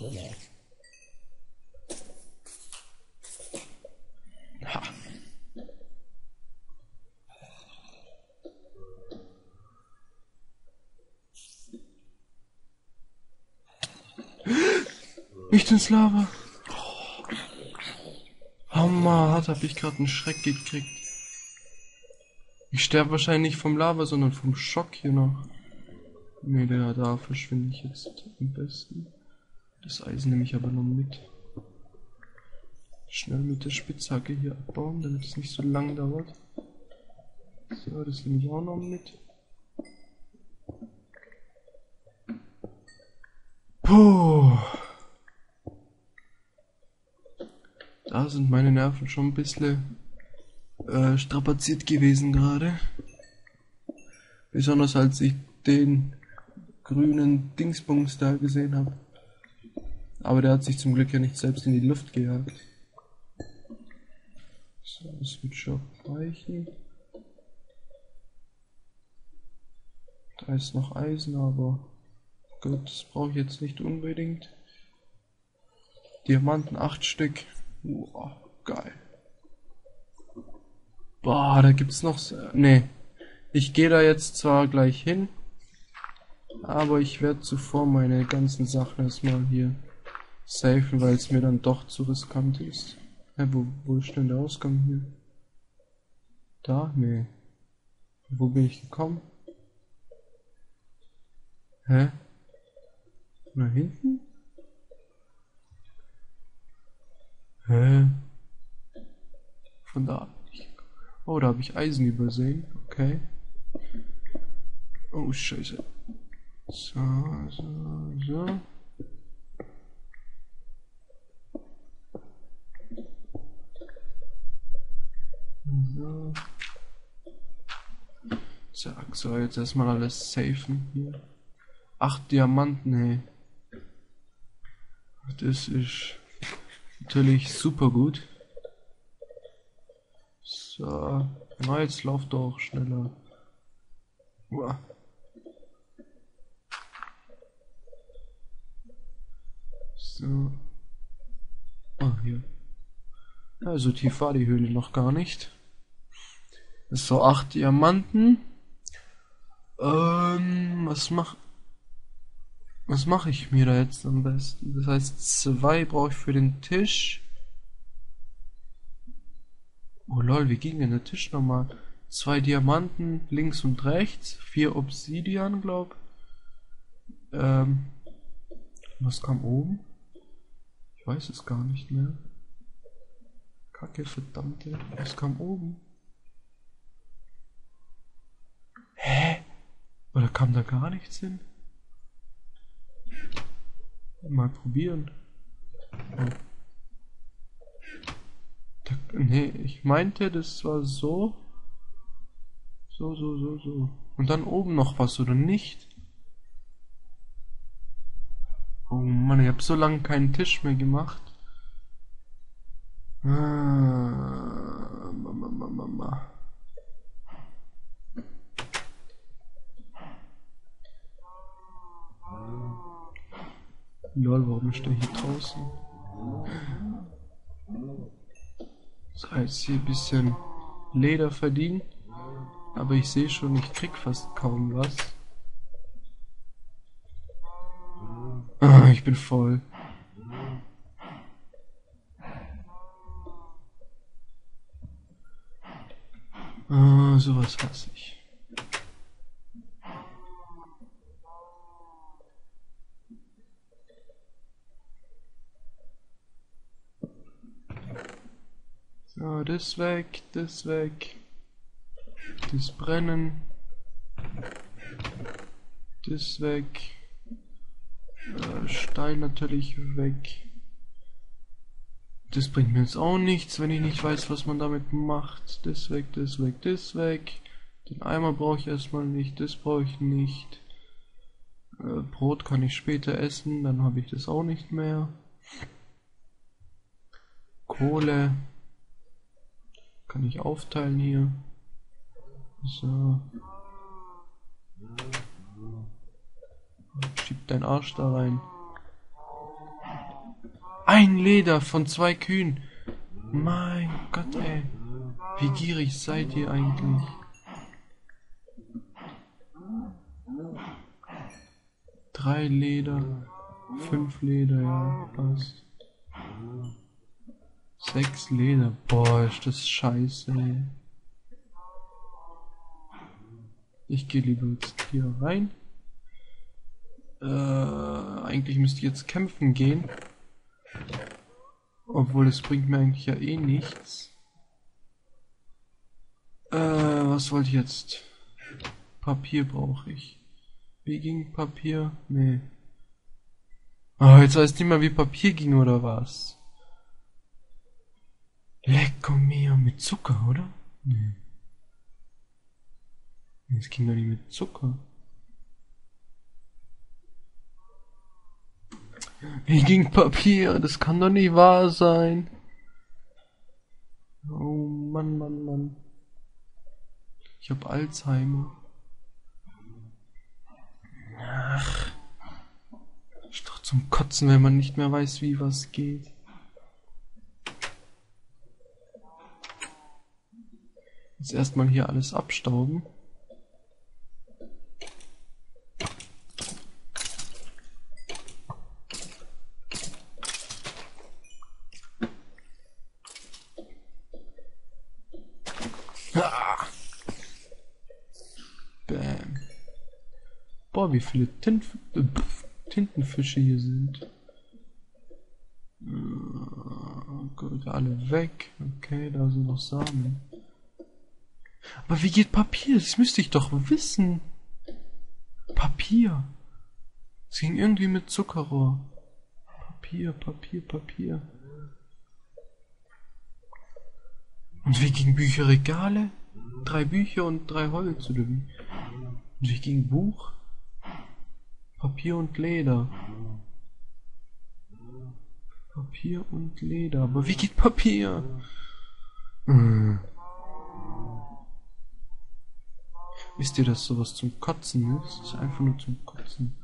Ha. Nicht ins Lava. Hammerhart, habe ich gerade einen Schreck gekriegt. Ich sterbe wahrscheinlich nicht vom Lava, sondern vom Schock hier noch. Ne, da verschwinde ich jetzt am besten. Das Eisen nehme ich aber noch mit. Schnell mit der Spitzhacke hier abbauen, damit es nicht so lang dauert. So, das nehme ich auch noch mit. Puh. Da sind meine Nerven schon ein bisschen strapaziert gewesen gerade. Besonders als ich den grünen Dingsbums da gesehen habe. Aber der hat sich zum Glück ja nicht selbst in die Luft gejagt. So, das wird schon reichen. Da ist noch Eisen, aber gut, das brauche ich jetzt nicht unbedingt. Diamanten 8 Stück. Wow, geil. Boah, da gibt's noch... Ne, ich gehe da jetzt zwar gleich hin, aber ich werde zuvor meine ganzen Sachen erstmal hier safen, weil es mir dann doch zu riskant ist. Ja, wo ist denn der Ausgang hier? Da? Nee. Wo bin ich gekommen? Hä? Nach hinten? Hä? Von da. Oh, da habe ich Eisen übersehen. Okay. Oh, scheiße. So. So. Zack, so, jetzt erstmal alles safen hier. 8 Diamanten, hey. Das ist natürlich super gut. So, na, jetzt lauf doch schneller. Uah. So. Ah, hier. Also tief war die Höhle noch gar nicht. So, 8 Diamanten. Was mache ich mir da jetzt am besten? Das heißt, 2 brauche ich für den Tisch. Oh lol, wie ging denn der Tisch nochmal? 2 Diamanten links und rechts, 4 Obsidian, glaub. Was kam oben? Ich weiß es gar nicht mehr. Kacke, verdammte. Was kam oben? Hä? Oder kam da gar nichts hin? Mal probieren. Oh. Nee, ich meinte, das war so. So. Und dann oben noch was, oder nicht? Oh Mann, ich habe so lange keinen Tisch mehr gemacht. Mama. Lol, warum ist der hier draußen? So, jetzt hier ein bisschen Leder verdienen. Aber ich sehe schon, ich krieg fast kaum was. Ah, ich bin voll. Ah, sowas hasse ich. So, das weg, das weg. Das Brennen. Das weg. Stein natürlich weg. Das bringt mir jetzt auch nichts, wenn ich nicht weiß, was man damit macht. Das weg, das weg, das weg. Den Eimer brauche ich erstmal nicht, das brauche ich nicht. Brot kann ich später essen, dann habe ich das auch nicht mehr. Kohle kann ich aufteilen hier. So. Schieb deinen Arsch da rein. Ein Leder von 2 Kühen. Mein Gott, ey. Wie gierig seid ihr eigentlich? Drei Leder. 5 Leder, ja, passt. 6 Leder. Boah, ist das scheiße, ey. Ich gehe lieber jetzt hier rein. Eigentlich müsste ich jetzt kämpfen gehen. Obwohl, es bringt mir eigentlich ja eh nichts. Was wollte ich jetzt? Papier brauche ich. Wie ging Papier? Nee. Oh, jetzt weiß ich nicht mehr, wie Papier ging oder was. Lecco mio, mit Zucker, oder? Nee. Es ging doch nicht mit Zucker. Wie ging Papier? Das kann doch nicht wahr sein. Oh Mann, Mann, Mann. Ich hab Alzheimer. Ach. Ist doch zum Kotzen, wenn man nicht mehr weiß, wie was geht. Jetzt erstmal hier alles abstauben. Ah. Bam. Boah, wie viele Tintenfische hier sind. Gut, alle weg. Okay, da sind noch Samen. Aber wie geht Papier? Das müsste ich doch wissen. Papier. Es ging irgendwie mit Zuckerrohr. Papier, Papier, Papier. Und wie ging Bücherregale? 3 Bücher und 3 Holz, oder wie? Und wie ging Buch? Papier und Leder. Papier und Leder. Aber wie geht Papier? Wisst ihr, dass sowas zum Kotzen ist? Das ist einfach nur zum Kotzen.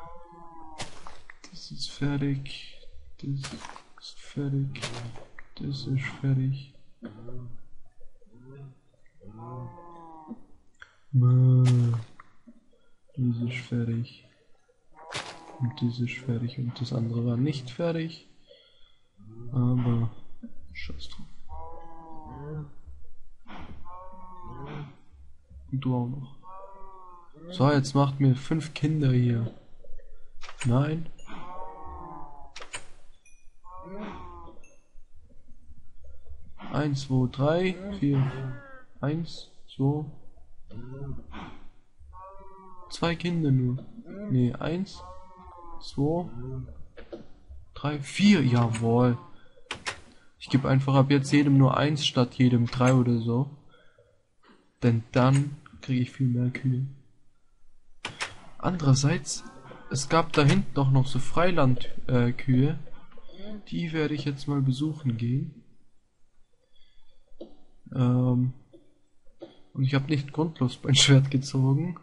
Das ist fertig. Das ist fertig. Das ist fertig. Das ist fertig. Und das ist fertig. Und das andere war nicht fertig. Aber scheiß drauf. Und du auch noch. So, jetzt macht mir 5 Kinder hier. Nein. Eins, 2, 3, 4. 1, 2. 2 Kinder nur. Nee, 1, 2, 3, 4. Jawohl. Ich gebe einfach ab jetzt jedem nur 1 statt jedem 3 oder so. Denn dann kriege ich viel mehr Kühe. Andererseits, es gab da hinten auch noch so Freilandkühe. Die werde ich jetzt mal besuchen gehen. Und ich habe nicht grundlos mein Schwert gezogen.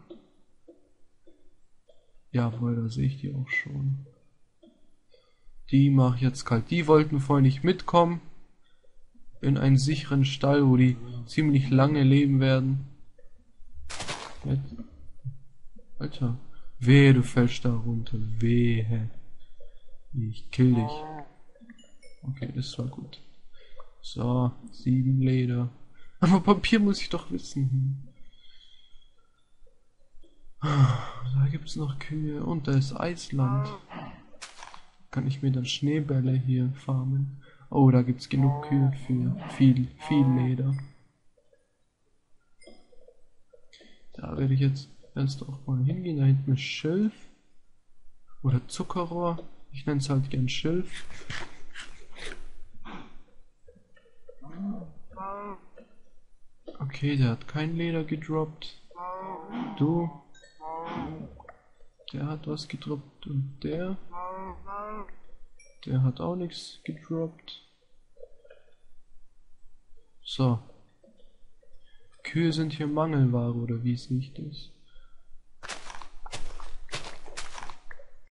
Jawohl, da sehe ich die auch schon. Die mache ich jetzt kalt. Die wollten vorhin nicht mitkommen. In einen sicheren Stall, wo die ziemlich lange leben werden. Jetzt. Alter. Wehe, du fällst da runter. Wehe. Ich kill dich. Okay, das war gut. So, 7 Leder. Aber Papier muss ich doch wissen. Da gibt's noch Kühe. Und da ist Eisland. Kann ich mir dann Schneebälle hier farmen. Oh, da gibt's genug Kühe für viel Leder. Da werde ich jetzt erst auch mal hingehen. Da hinten ist Schilf. Oder Zuckerrohr. Ich nenne es halt gern Schilf. Okay, der hat kein Leder gedroppt. Du. Der hat was gedroppt. Und der. Der hat auch nichts gedroppt. So. Kühe sind hier Mangelware, oder wie sehe ich das?